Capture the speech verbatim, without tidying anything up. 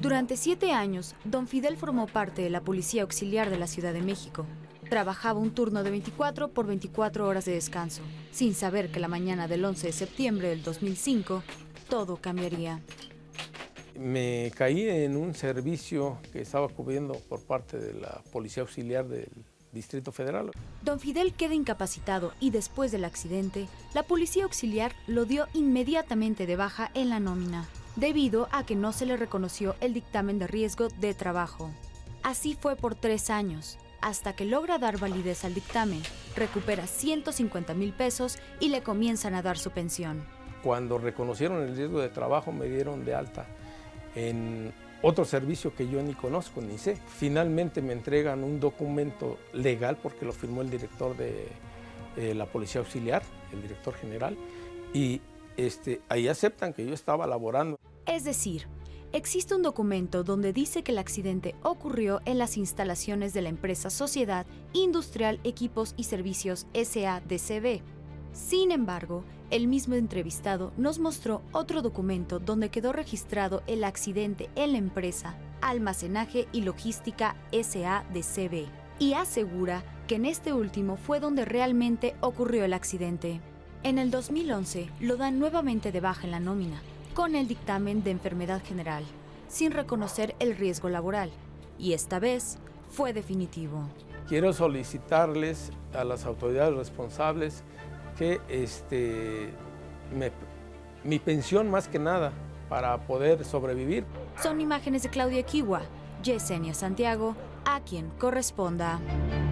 Durante siete años, don Fidel formó parte de la Policía Auxiliar de la Ciudad de México. Trabajaba un turno de veinticuatro por veinticuatro horas de descanso, sin saber que la mañana del once de septiembre del dos mil cinco, todo cambiaría. Me caí en un servicio que estaba cubriendo por parte de la Policía Auxiliar del Distrito Federal. Don Fidel queda incapacitado y después del accidente, la Policía Auxiliar lo dio inmediatamente de baja en la nómina, debido a que no se le reconoció el dictamen de riesgo de trabajo. Así fue por tres años, hasta que logra dar validez al dictamen, recupera ciento cincuenta mil pesos y le comienzan a dar su pensión. Cuando reconocieron el riesgo de trabajo me dieron de alta en otro servicio que yo ni conozco ni sé. Finalmente me entregan un documento legal porque lo firmó el director de eh, la Policía Auxiliar, el director general, y este, ahí aceptan que yo estaba laborando. Es decir, existe un documento donde dice que el accidente ocurrió en las instalaciones de la empresa Sociedad Industrial Equipos y Servicios S A D C B. Sin embargo, el mismo entrevistado nos mostró otro documento donde quedó registrado el accidente en la empresa Almacenaje y Logística S A D C B y asegura que en este último fue donde realmente ocurrió el accidente. En el dos mil once lo dan nuevamente de baja en la nómina, con el dictamen de enfermedad general, sin reconocer el riesgo laboral, y esta vez fue definitivo. Quiero solicitarles a las autoridades responsables que este, me, mi pensión más que nada para poder sobrevivir. Son imágenes de Claudia Kiwa, Yesenia Santiago, a quien corresponda.